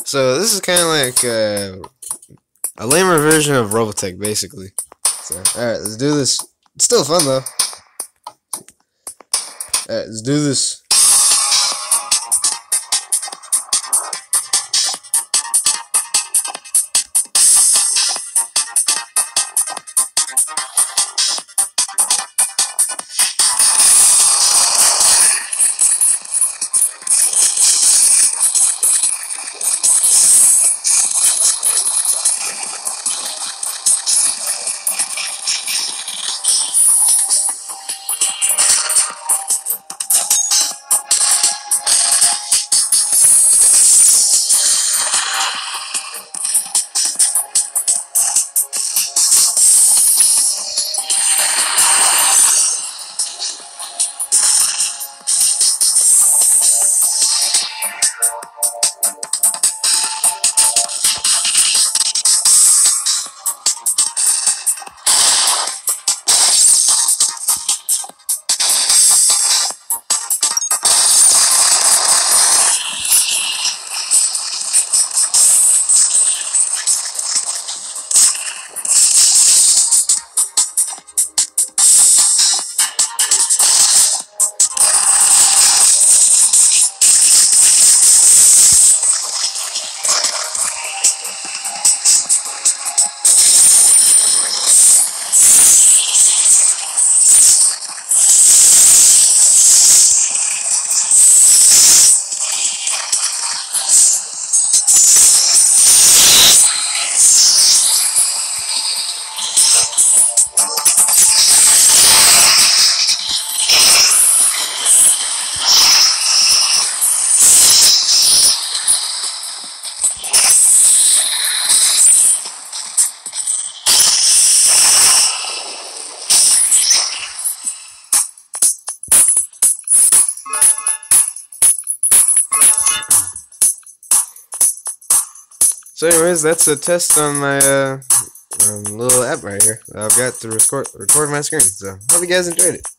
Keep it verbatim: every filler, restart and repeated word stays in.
So this is kind of like uh, a lamer version of Robotech, basically. So, alright, let's do this. It's still fun, though. Alright, let's do this. So anyways, that's a test on my uh, um, little app right here that I've got to record, record my screen. So hope you guys enjoyed it.